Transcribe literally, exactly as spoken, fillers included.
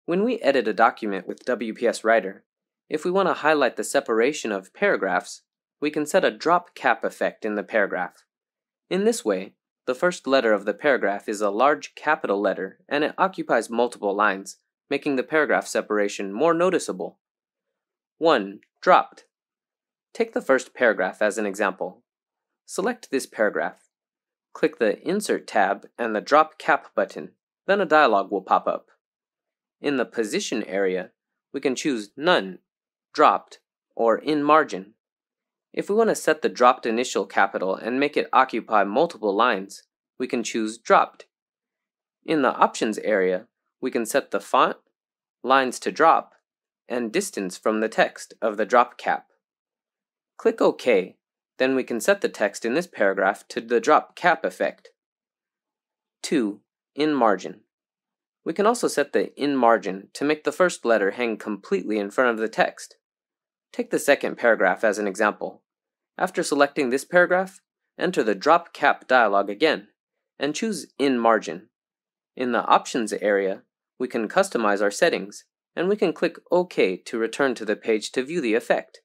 When we edit a document with W P S Writer, if we want to highlight the separation of paragraphs, we can set a drop cap effect in the paragraph. In this way, the first letter of the paragraph is a large capital letter and it occupies multiple lines, making the paragraph separation more noticeable. one. Dropped. Take the first paragraph as an example. Select this paragraph. Click the Insert tab and the Drop Cap button, then a dialog will pop up. In the Position area, we can choose None, Dropped, or In Margin. If we want to set the dropped initial capital and make it occupy multiple lines, we can choose Dropped. In the Options area, we can set the font, lines to drop, and distance from the text of the drop cap. Click OK, then we can set the text in this paragraph to the drop cap effect. two. In Margin. We can also set the In Margin to make the first letter hang completely in front of the text. Take the second paragraph as an example. After selecting this paragraph, enter the Drop Cap dialog again, and choose In Margin. In the Options area, we can customize our settings, and we can click OK to return to the page to view the effect.